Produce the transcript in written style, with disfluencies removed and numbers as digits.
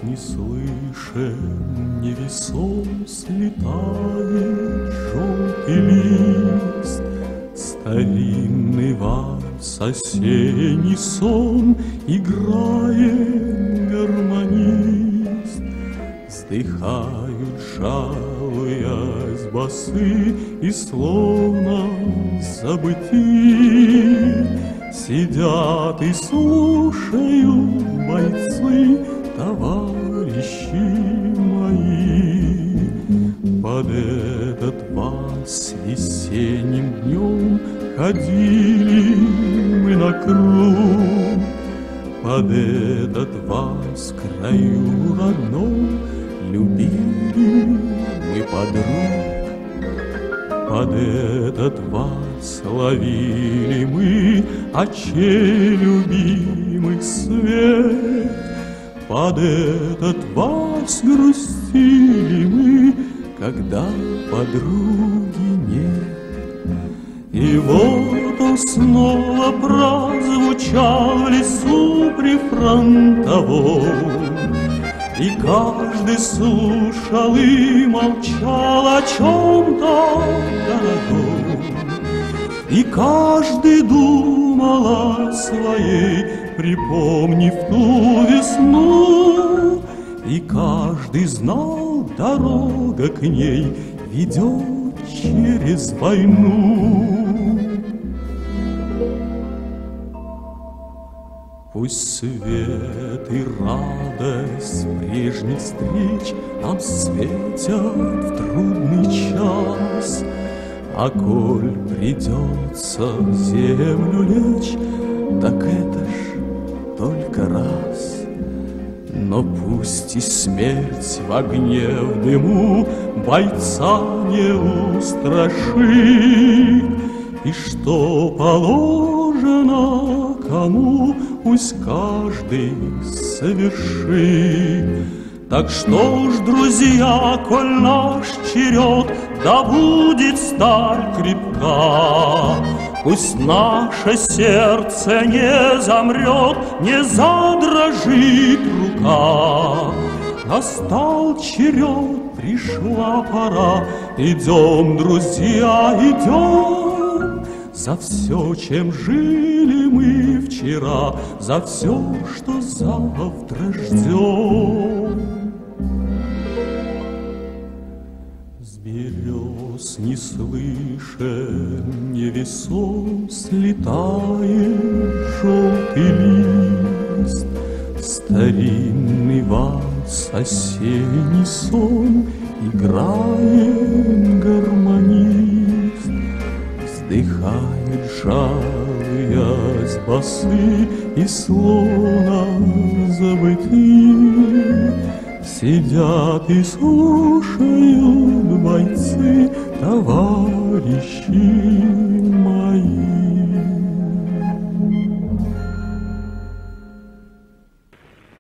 не слышен, невесом слетает желтый лист. Старинный вальс, осенний сон играет гармонист. Вздыхают, жалуясь, басы, и словно забыти сидят и слушают бойцы, товарищи мои. Под этот вальс весенним днем ходили мы на круг. Под этот вальс в краю родном любили мы подруг. Под этот вальс ловили мы очей любимых свет. Под этот вальс грустили мы, когда подруги нет. И вот он снова прозвучал в лесу прифронтовом, и каждый слушал и молчал о чем-то дорогом. И каждый думал о своей, припомнив ту весну. И каждый знал, дорога к ней ведет через войну. Пусть свет и радость прежних встреч нам светят в трудный час, а коль придется в землю лечь, так это ж только раз. Но пусть и смерть в огне, в дыму бойца не устрашит, и что положено кому, пусть каждый совершит. Так что ж, друзья, коль наш черед, да будет сталь крепка, пусть наше сердце не замрет, не задрожит рука. Настал черед, пришла пора, идем, друзья, идем. За все, чем жили мы вчера, за все, что завтра ждем. С берез не слышен, невесом слетает желтый лист. Старинный вальс, осенний сон играет гармонист. Вздыхает, жалуясь, басы, и словно забыты сидят и слушают бойцы, товарищи